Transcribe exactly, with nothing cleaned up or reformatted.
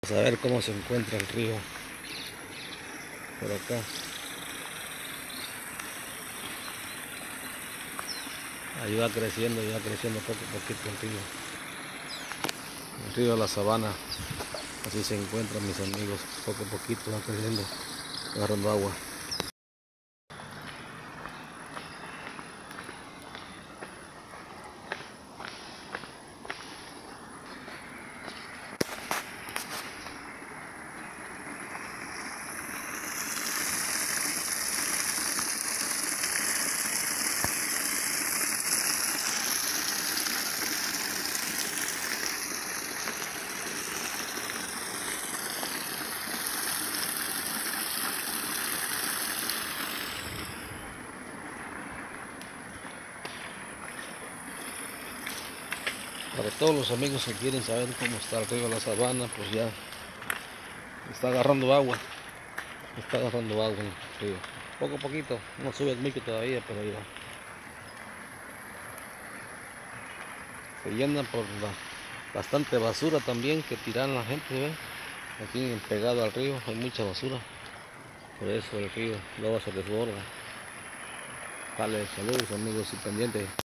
Vamos a ver cómo se encuentra el río por acá. Ahí va creciendo, y va creciendo poco a poquito el río. El río de la Sabana. Así se encuentran, mis amigos. Poco a poquito va creciendo, agarrando agua. Para todos los amigos que quieren saber cómo está el río de la Sabana, pues ya está agarrando agua. Está agarrando agua en el río. Poco a poquito, no sube mucho todavía, pero ya se llena por la bastante basura también que tiran la gente, ¿ve? Aquí pegado al río hay mucha basura, por eso el río luego se desborda. Vale, saludos amigos y pendientes.